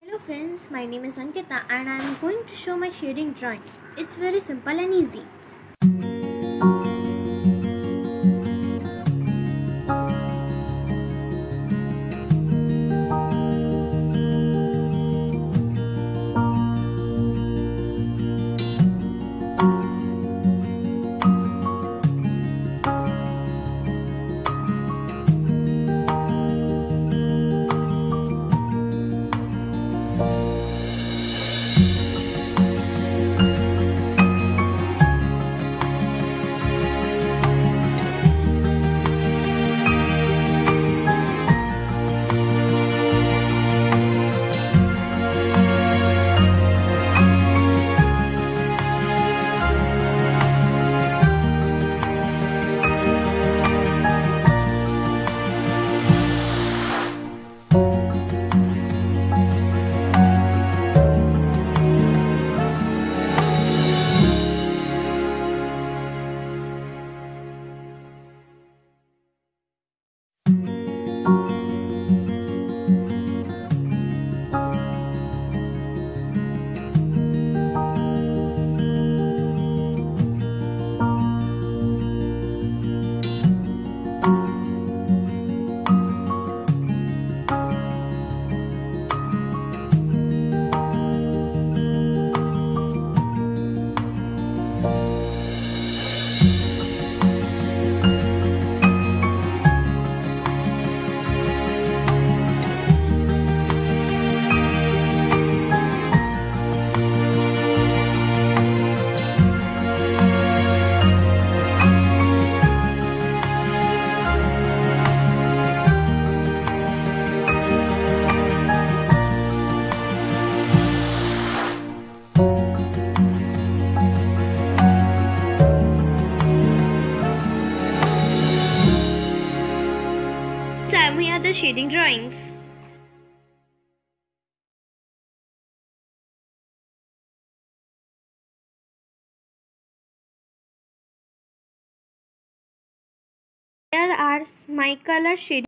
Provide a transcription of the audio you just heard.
Hello friends, my name is Ankita and I am going to show my shading drawing. It's very simple and easy. Here are the shading drawings. Here are my color shading.